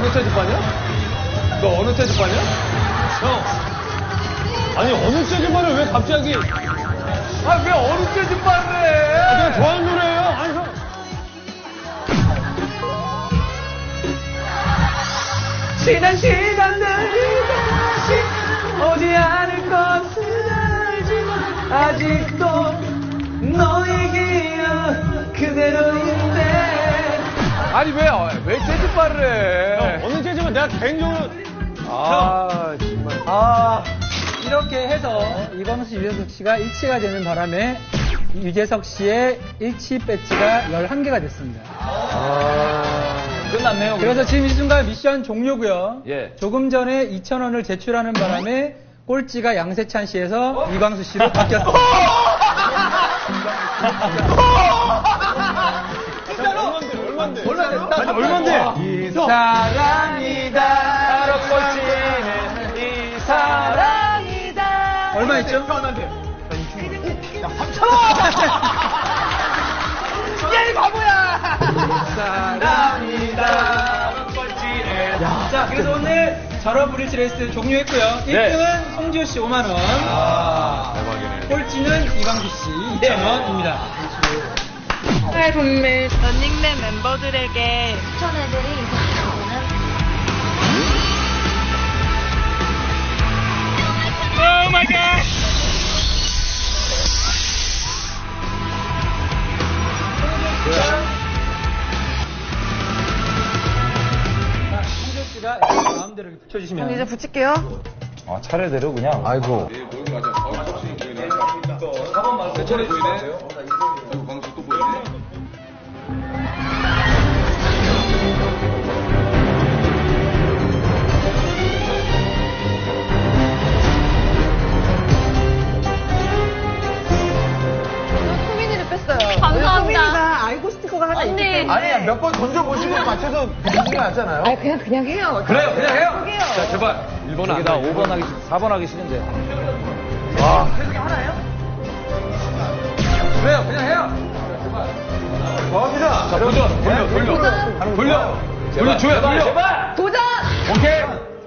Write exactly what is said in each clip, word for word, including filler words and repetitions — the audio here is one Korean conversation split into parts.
어느 재즈반이야? 너 어느 재즈반이야? 형. 아니, 어느 재즈반을 왜 갑자기. 아, 왜 어느 재즈반을 해? 아, 내가 좋아하는 노래예요. 아니, 형. 지난 시간들이 다시 오지 않을 것을 알지만 아직도 너의 기억 그대로인데. 아니, 왜, 왜 재즈반을 해? 형, 어느 재즈반 내가 개인적으로. 아, 정말. 아, 이렇게 해서 이광수, 유재석 씨가 일치가 되는 바람에 유재석 씨의 일치 배지가 열한 개가 됐습니다. 아, 끝났네요. 그래서 지금 이 순간 미션 종료고요. 예. 조금 전에 이천 원을 제출하는 바람에 꼴찌가 양세찬 씨에서 어? 이광수 씨로 바뀌었습니다. 얼만데? 얼만데? 아니, 얼만데? 이 사랑이다. 바로 꼴찌는 이 사랑이다. 얼마 있죠? 얼마인데? 삼천 원! 야, 이 바보야! 사랑이다. 꼴찌는. 자, 그래서 오늘 절어 브릿지 레이스 종료했고요. 네. 일 등은 송지효 씨 오만 원. 아, 대박이네. 꼴찌는 이광수 씨 이천 원입니다. 네, 동네 런닝맨 멤버들에게 추천해드린 이성분은 오 마이 갓! 송지효 씨가 마음대로 이렇게 붙여주시면. 이제 붙일게요. 아, 차례대로 그냥. 아이고. 대천에 보이네. 소민이를 뺐어요. 감사합니다. 소민이가 알고 스티커가 하나 있기 때문에. 아니야, 몇 번 던져보시고 맞춰서 해주는 게 낫잖아요. 아니, 그냥, 그냥 해요. 그래요, 그냥 해요. 해요. 자, 제발. 일 번 안 나 가. 오 번 하기, 사 번 하기 싫은데. 와. 하나요? 그래요, 그냥 해요. 고맙습니다. 자, 돌려, 돌려, 돌려. 돌려. 돌려, 줘요, 돌려. 제발! 도전! 오케이.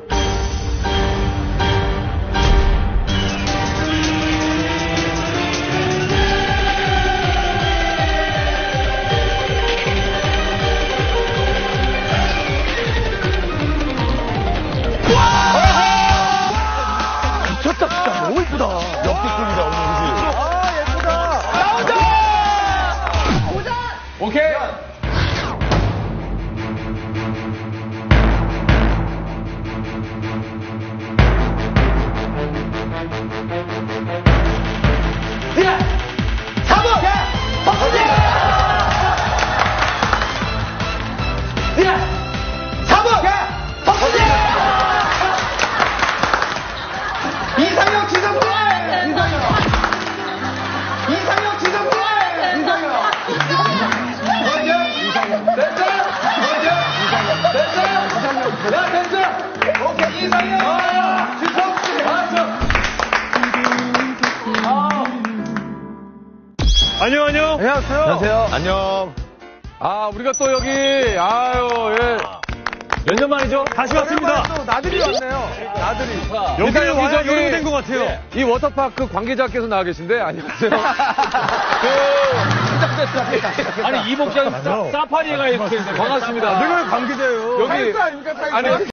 미쳤다, 진짜. 너무 이쁘다. 역대급이다, 오늘 그지? 아, 예쁘다. 도전! 오케이. 사 번! 박수지! 사 번! 박수지! 이상형 지성군! 이상형! 이상형 지성군! 이상형! 먼저! 이상형! 됐어! 먼저! 이상형! 됐어! 이상형! 야, 됐어! 오케이, 이상형! 지성! 알았어! 안녕, 안녕. 안녕하세요. 안녕하세요. 안녕. 아, 우리가 또 여기, 아유, 예. 몇 년 만이죠? 다시 왔습니다. 또 나들이 왔네요. 나들이. 여기 여기 저기 여름이 것 같아요. 이 워터파크 관계자께서 나와 계신데 안녕하세요. 그 아니 이복장 사파리가 이렇게 반갑습니다. 내가 관계자예요. 여기 타이거 아닙니까, 타이거? 아니